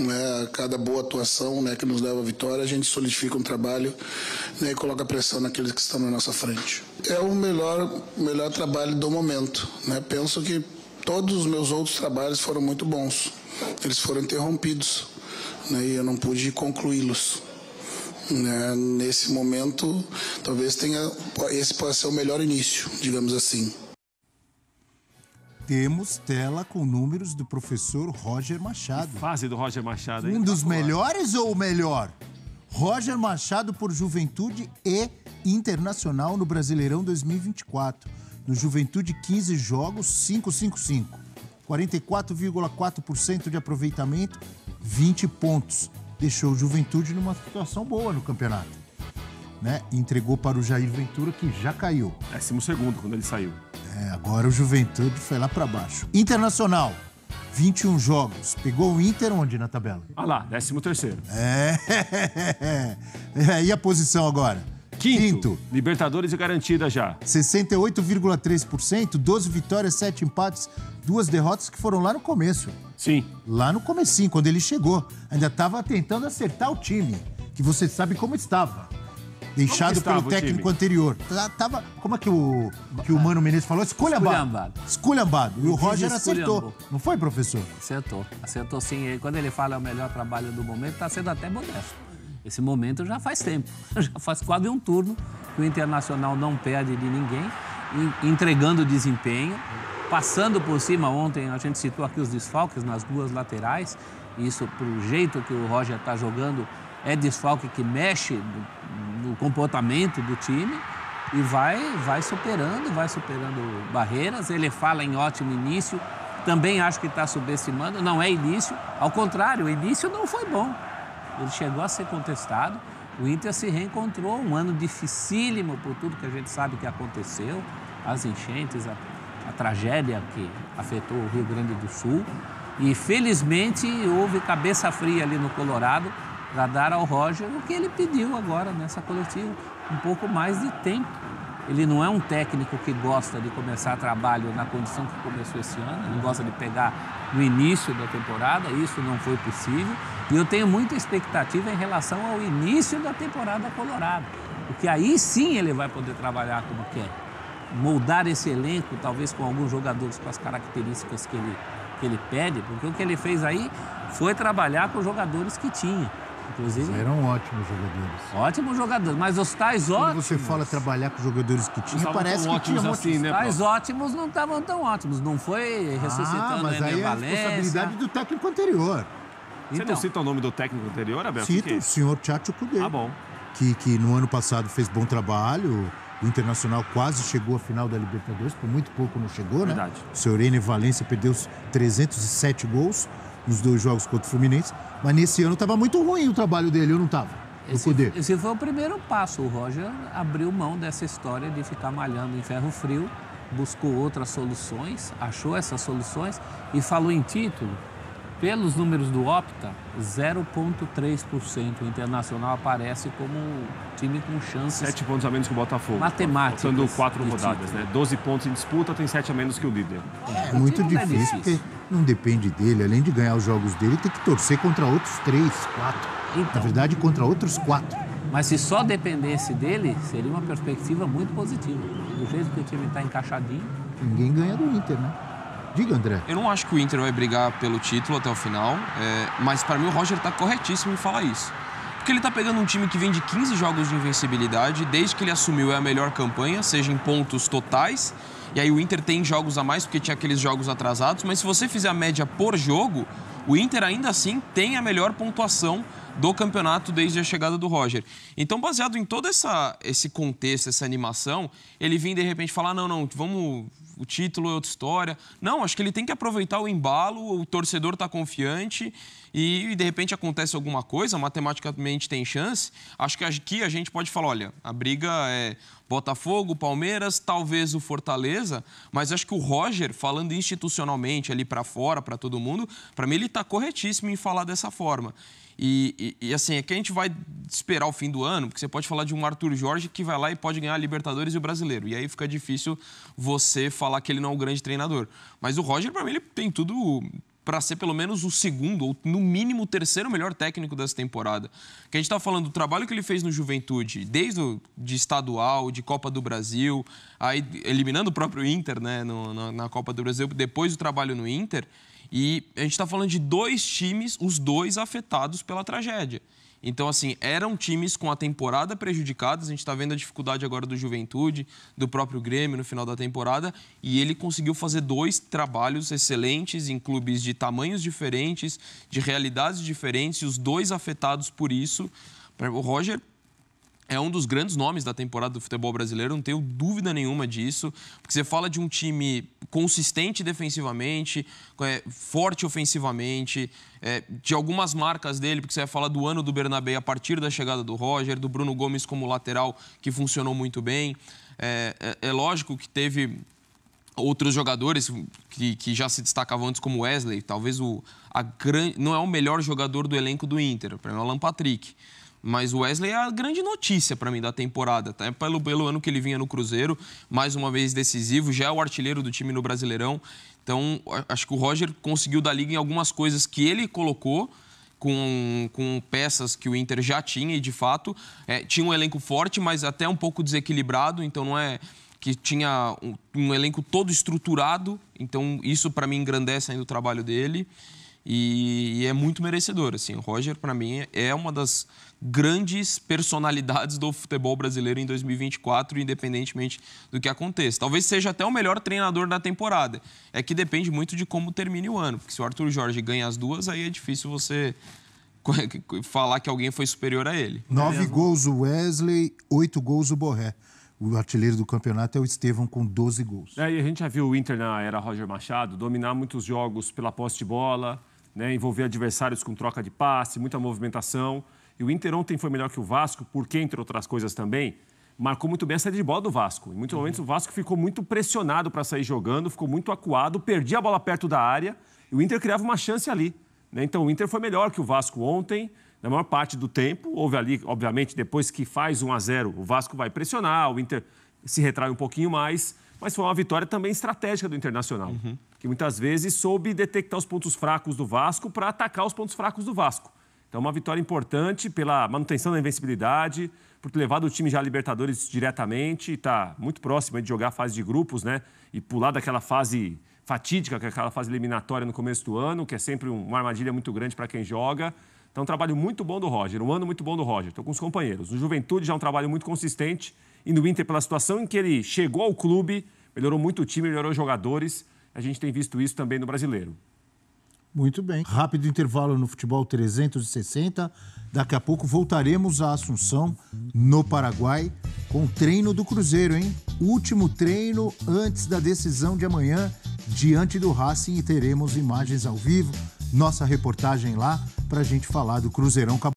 né? Cada boa atuação, né, que nos leva à vitória, a gente solidifica um trabalho, né, e coloca pressão naqueles que estão na nossa frente. É o melhor trabalho do momento, né? Penso que todos os meus outros trabalhos foram muito bons. Eles foram interrompidos, né, e eu não pude concluí-los. Né? Nesse momento, talvez esse possa ser o melhor início, digamos assim. Temos tela com números do professor Roger Machado. Que fase do Roger Machado, hein? Um dos melhores ou o melhor? Roger Machado por Juventude e Internacional no Brasileirão 2024. No Juventude, 15 jogos, 5-5-5. 44,4% de aproveitamento, 20 pontos. Deixou o Juventude numa situação boa no campeonato, né? Entregou para o Jair Ventura, que já caiu. 12º quando ele saiu. Agora o Juventude foi lá para baixo. Internacional, 21 jogos. Pegou o Inter onde na tabela? Ah lá, 13º. E a posição agora? Quinto. Libertadores e garantida já. 68,3%, 12 vitórias, 7 empates, 2 derrotas que foram lá no começo. Sim. Lá no comecinho, quando ele chegou. Ainda estava tentando acertar o time, que você sabe como estava. Deixado pelo técnico anterior. Tava, como é que o Mano Menezes falou? Esculhambado. Esculhambado. E o Roger acertou. Não foi, professor? Acertou sim. E quando ele fala é o melhor trabalho do momento, está sendo até modesto. Esse momento já faz tempo. Já faz quase um turno que o Internacional não perde de ninguém, entregando desempenho, passando por cima. Ontem a gente citou aqui os desfalques nas duas laterais. Isso, pro jeito que o Roger está jogando, é desfalque que mexe no comportamento do time e vai superando barreiras. Ele fala em ótimo início, também acho que está subestimando, não é início, ao contrário, o início não foi bom. Ele chegou a ser contestado, o Inter se reencontrou, um ano dificílimo por tudo que a gente sabe que aconteceu, as enchentes, a tragédia que afetou o Rio Grande do Sul. E felizmente houve cabeça fria ali no Colorado para dar ao Roger o que ele pediu agora nessa coletiva, um pouco mais de tempo. Ele não é um técnico que gosta de começar trabalho na condição que começou esse ano, ele gosta de pegar no início da temporada, isso não foi possível. E eu tenho muita expectativa em relação ao início da temporada colorado, porque aí sim ele vai poder trabalhar como quer, moldar esse elenco, talvez com alguns jogadores com as características que ele pede, porque o que ele fez aí foi trabalhar com os jogadores que tinha. Inclusive, eram ótimos jogadores. Ótimos jogadores, mas os tais ótimos... Quando você fala trabalhar com os jogadores que tinha, parece que tinha assim, né? Os tais ótimos não estavam tão ótimos, não foi ressuscitando mas aí é a responsabilidade do técnico anterior. Você não cita o nome do técnico anterior, Abel? Cito o senhor Tchatcho Kudê. Ah, bom. Que no ano passado fez bom trabalho. O Internacional quase chegou à final da Libertadores, por muito pouco não chegou, né? Verdade. O seu Ené Valencia perdeu 307 gols nos 2 jogos contra o Fluminense. Mas nesse ano estava muito ruim o trabalho dele, eu não estava? Esse foi o primeiro passo. O Roger abriu mão dessa história de ficar malhando em ferro frio, buscou outras soluções, achou essas soluções e falou em título. Pelos números do Opta, 0,3%. O Internacional aparece como time com chances... 7 pontos a menos que o Botafogo. Matemáticas. Faltando 4 rodadas, né? 12 pontos em disputa, tem 7 a menos que o líder. É muito difícil, porque não depende dele. Além de ganhar os jogos dele, tem que torcer contra outros 3, 4. Então, na verdade, contra outros 4. Mas se só dependesse dele, seria uma perspectiva muito positiva. Do jeito que o time está encaixadinho... Ninguém ganha do Inter, né? Diga, André. Eu não acho que o Inter vai brigar pelo título até o final, mas para mim o Roger está corretíssimo em falar isso. Porque ele está pegando um time que vem de 15 jogos de invencibilidade, desde que ele assumiu é a melhor campanha, seja em pontos totais, e aí o Inter tem jogos a mais porque tinha aqueles jogos atrasados, mas se você fizer a média por jogo, o Inter ainda assim tem a melhor pontuação do campeonato desde a chegada do Roger. Então, baseado em todo esse contexto, essa animação, ele vem de repente falar, não, vamos... O título é outra história. Não, acho que ele tem que aproveitar o embalo, o torcedor está confiante e, de repente, acontece alguma coisa, matematicamente tem chance. Acho que aqui a gente pode falar, olha, a briga é Botafogo, Palmeiras, talvez o Fortaleza, mas acho que o Roger, falando institucionalmente ali para fora, para todo mundo, para mim ele está corretíssimo em falar dessa forma. E assim, é que a gente vai esperar o fim do ano, porque você pode falar de um Arthur Jorge que vai lá e pode ganhar a Libertadores e o Brasileiro. E aí fica difícil você falar que ele não é um grande treinador. Mas o Roger, para mim, ele tem tudo para ser pelo menos o segundo, ou no mínimo o terceiro melhor técnico dessa temporada. Que a gente está falando do trabalho que ele fez no Juventude, desde de estadual, de Copa do Brasil, aí eliminando o próprio Inter, né, na Copa do Brasil, depois do trabalho no Inter. E a gente está falando de 2 times, os 2 afetados pela tragédia. Então, assim, eram times com a temporada prejudicadas. A gente está vendo a dificuldade agora do Juventude, do próprio Grêmio no final da temporada. E ele conseguiu fazer 2 trabalhos excelentes em clubes de tamanhos diferentes, de realidades diferentes, e os 2 afetados por isso. O Roger é um dos grandes nomes da temporada do futebol brasileiro, não tenho dúvida nenhuma disso, porque você fala de um time consistente defensivamente, forte ofensivamente, de algumas marcas dele, porque você vai falar do ano do Bernabé a partir da chegada do Roger, do Bruno Gomes como lateral, que funcionou muito bem. É lógico que teve outros jogadores que já se destacavam antes, como Wesley, talvez não é o melhor jogador do elenco do Inter, para mim é o Alan Patrick. Mas o Wesley é a grande notícia para mim da temporada, tá? Pelo ano que ele vinha no Cruzeiro, mais uma vez decisivo, já é o artilheiro do time no Brasileirão. Então, acho que o Roger conseguiu dar liga em algumas coisas que ele colocou, com peças que o Inter já tinha, e de fato tinha um elenco forte, mas até um pouco desequilibrado, então não é que tinha um elenco todo estruturado, então isso para mim engrandece ainda o trabalho dele. E é muito merecedor, assim. O Roger, para mim, é uma das grandes personalidades do futebol brasileiro em 2024, independentemente do que aconteça. Talvez seja até o melhor treinador da temporada. É que depende muito de como termine o ano, porque se o Arthur Jorge ganha as 2, aí é difícil você falar que alguém foi superior a ele. 9 gols o Wesley, 8 gols o Borré. O artilheiro do campeonato é o Estevão, com 12 gols. E a gente já viu o Inter na era Roger Machado dominar muitos jogos pela posse de bola, né, envolver adversários com troca de passe, muita movimentação. E o Inter ontem foi melhor que o Vasco, porque, entre outras coisas também, marcou muito bem a saída de bola do Vasco. Em muitos momentos o Vasco ficou muito pressionado para sair jogando, ficou muito acuado, perdia a bola perto da área e o Inter criava uma chance ali, né? Então o Inter foi melhor que o Vasco ontem, na maior parte do tempo. Houve ali, obviamente, depois que faz 1-0, o Vasco vai pressionar, o Inter se retrai um pouquinho mais, mas foi uma vitória também estratégica do Internacional, que muitas vezes soube detectar os pontos fracos do Vasco para atacar os pontos fracos do Vasco. Então, uma vitória importante pela manutenção da invencibilidade, por ter levado o time já à Libertadores diretamente, está muito próximo de jogar a fase de grupos, né? E pular daquela fase fatídica, que é aquela fase eliminatória no começo do ano, que é sempre uma armadilha muito grande para quem joga. Então, um trabalho muito bom do Roger, um ano muito bom do Roger. Estou com os companheiros. No Juventude já é um trabalho muito consistente, e no Inter, pela situação em que ele chegou ao clube, melhorou muito o time, melhorou os jogadores. A gente tem visto isso também no Brasileiro. Muito bem. Rápido intervalo no Futebol 360. Daqui a pouco voltaremos a Assunção, no Paraguai, com o treino do Cruzeiro, hein? Último treino antes da decisão de amanhã, diante do Racing, e teremos imagens ao vivo, nossa reportagem lá, para a gente falar do Cruzeirão.